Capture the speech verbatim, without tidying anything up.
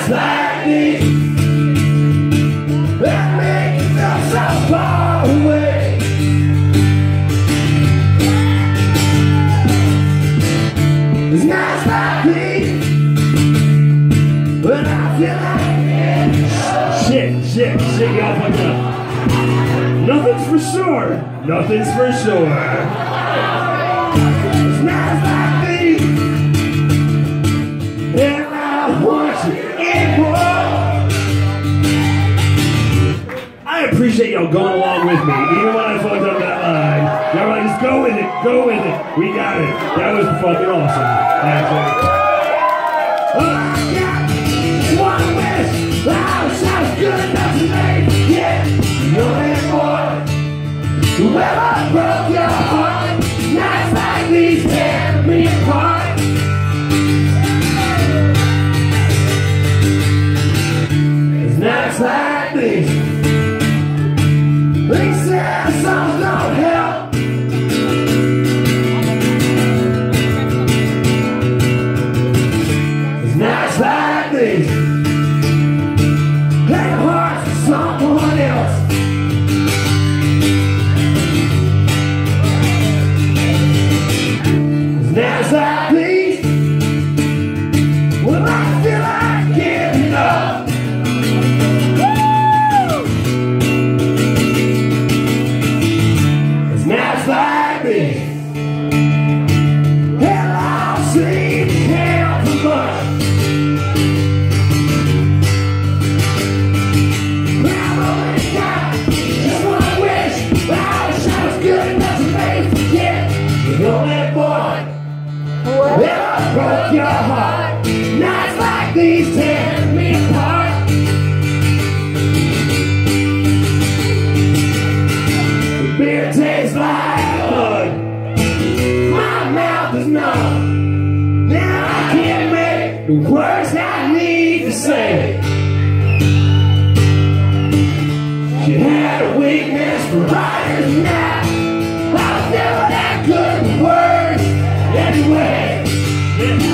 nights like these that make you feel so far away. There's nights like these when I feel like it. Shit, shit, shit, y'all fucked up. Nothing's for sure. Nothing's for sure. There's nights like these and I want you anymore. I appreciate y'all going along with me, even when I fucked up that line. Y'all like, just go with it, go with it. We got it. That was fucking awesome. Actually. All I got is one wish. I wish I was good enough to make it. Yeah, you're that boy. Whoever broke your heart, nights like these tear me apart. It's nights like these. They say songs don't help. It's nights like these. Play your heart for someone else. It's nights like these when I feel like giving up. Nights like these, hell, I'll see hell for much. I've only got just one wish. I wish I was good enough to make it. Yeah, you're that boy. Whoever broke your heart, nights like these tear me apart. Beer tastes like blood. My mouth is numb. Now I can't make the words I need to say. She had a weakness for writers now. I was never that good with words anyway.